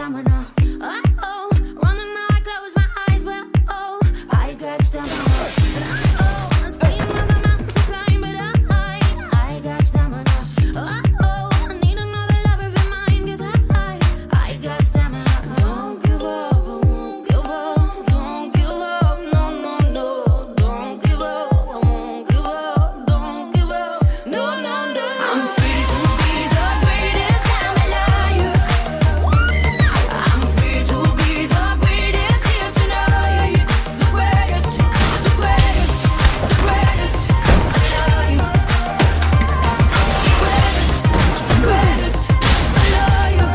stamina. Oh, running now I close my eyes, but oh, I got stamina. Oh, I see another mountain to climb, but I got stamina. Oh, I need another lover of mine, 'cause I got stamina. Don't give up, I won't give up. Don't give up, no, no, no. Don't give up, I won't give up. Don't give up, no, no, no. I'm free to be the greatest I'm alive. I'm free to be the greatest here tonight. The greatest, the greatest, the greatest alive. The greatest, the greatest alive.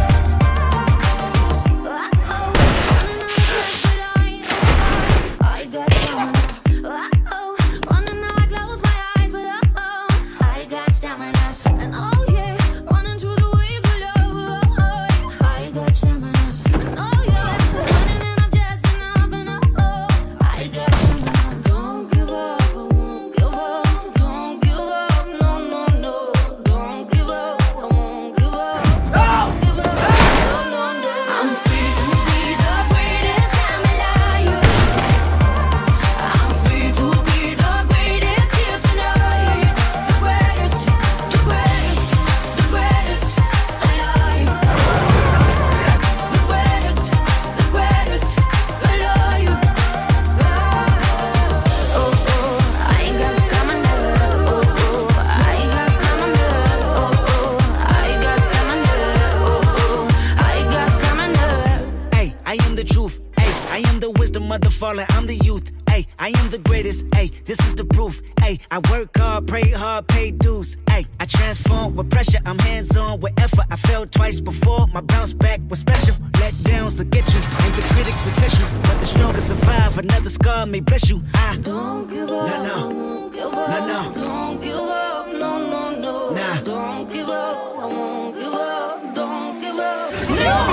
I got stamina. Oh, running now I close my eyes, but oh, I got stamina. And oh yeah, running through the wave of love. Oh, I got stamina. And oh yeah, running and I'm just enough. And oh, I got stamina. Don't give up, I won't give up. Don't give up, no, no, no. Don't give up, I won't give up. Don't give up, no, no, no. I'm free to be the greatest I'm alive. I'm free to be the greatest here tonight. The greatest, the greatest, the greatest alive. The greatest, the greatest alive. Oh, oh, I got stamina. Oh, oh, I got stamina. Oh, oh, I got stamina. Oh, oh, I got stamina. Hey, I am the truth. Hey, I am the wisdom of the fallen. I'm the youth. Hey, I am the greatest. Hey, this is the proof. Hey, I work hard, pray hard, pay dues. Hey, I transform with pressure. I'm hands on with effort. I fell twice before. My bounce back was special. Let downs will get you, and the critics will test you. But the strongest survive. Another scar may bless you. Don't give up, No, no. I won't give up. No, no. Don't give up, no, no, no. Nah. Don't give up, I won't give up. Don't give up, no.